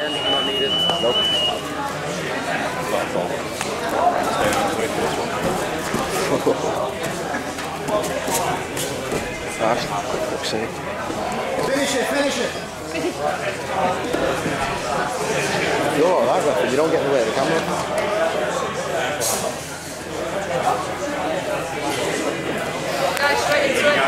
Not needed. Nope. Fast. Fuck's sake. Finish it, finish it. You're alright, Rafa. You don't get in the way of the camera. Guys, straight into it.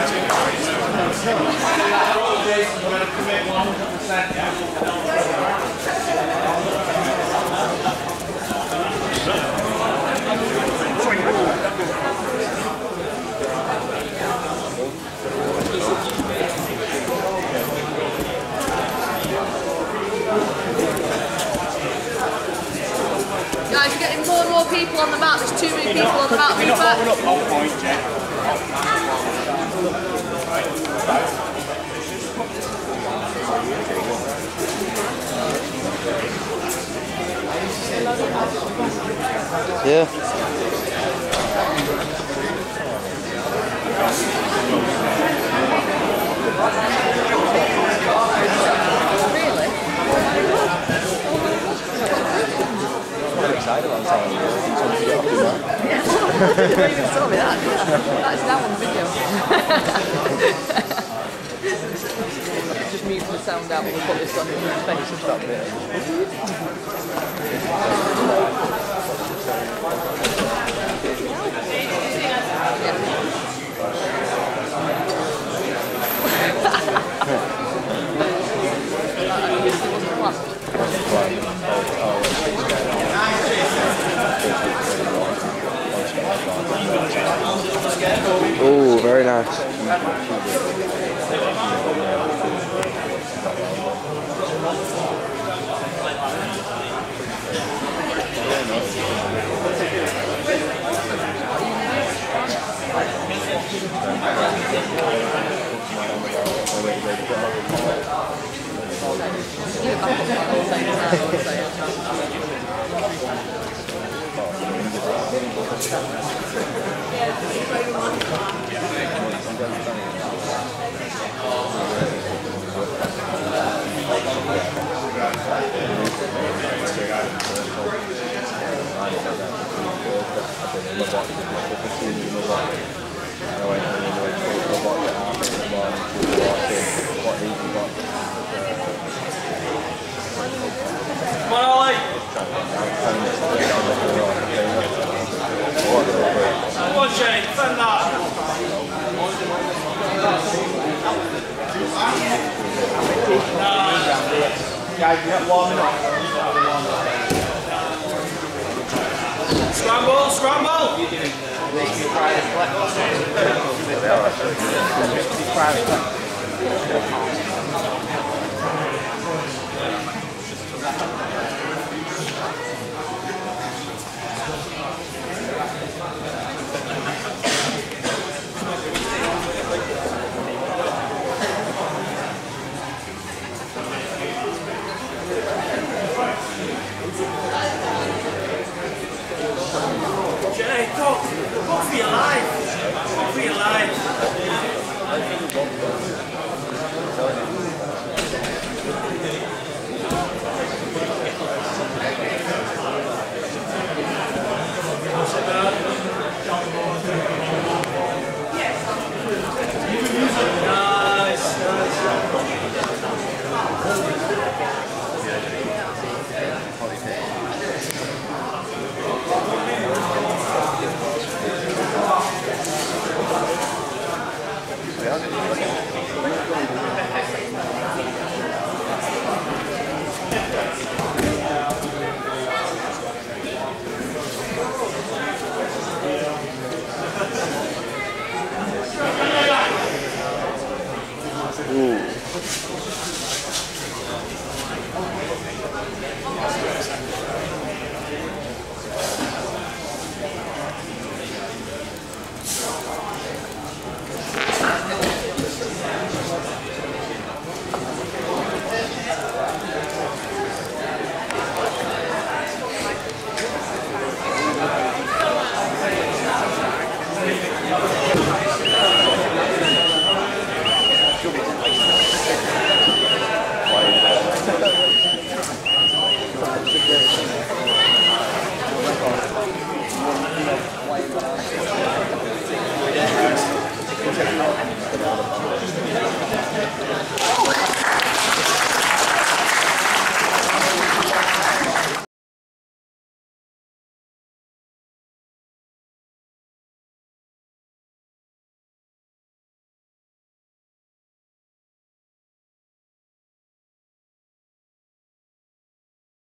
Guys, you're getting more and more people on the mat. There's too many people on the mat. We're not warming up on point yet. Yeah. Really? I'm excited about telling you. He's going to get off the mat. You didn't even tell me that. That's now on the video. Just mute the sound out when we put this on your face. Stop it. Oh, very nice. Come on, Ollie! Come on, Shane, defend that! Guys, we have warming up. Scramble, scramble! Jay, go for your life! Go for your life! Yeah.